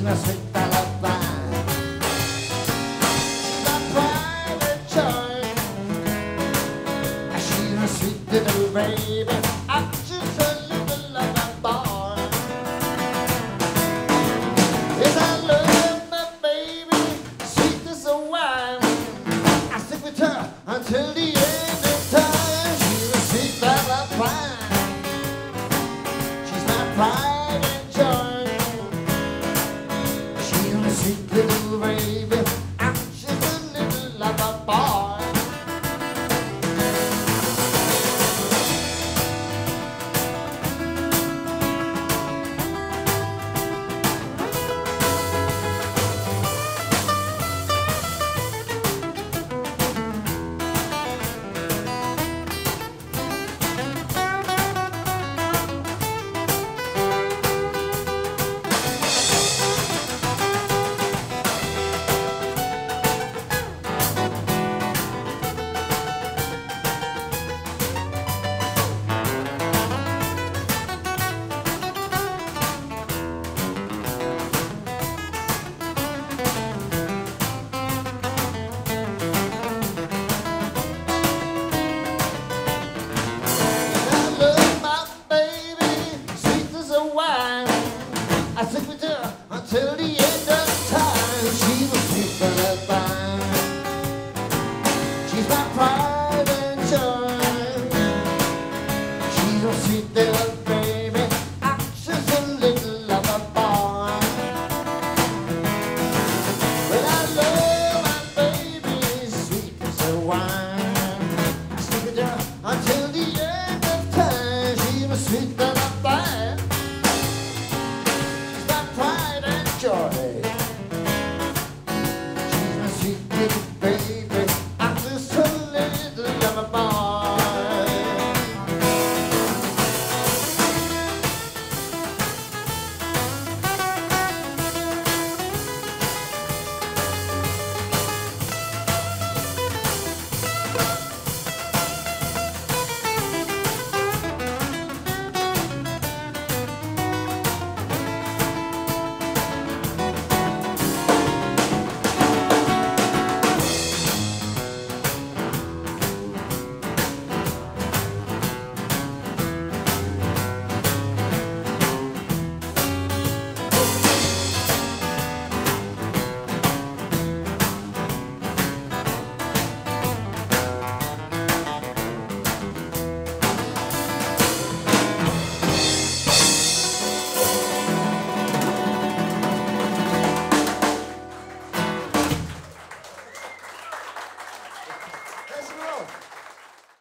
a sweet lullaby. She's my pride and joy. She's a sweet little baby. I'm just a little lover boy. Yes, I love my baby, sweet as a wine. I stick with her until the end of time. She's a sweet lullaby. She's my pride and joy. She's a sweet little baby. I'm just a little lover boy. I love my baby, sweet as a wine. I think